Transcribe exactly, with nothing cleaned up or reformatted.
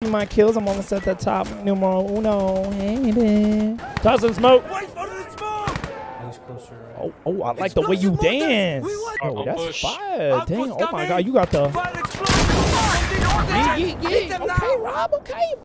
my kills. I'm almost at the top. Numero uno. Hey, there. Toss some smoke. Oh, oh, I like the way you dance. Oh, that's fire. Dang. Oh, my God. You got the... Yeah, yeah, yeah. Okay, Rob. Okay.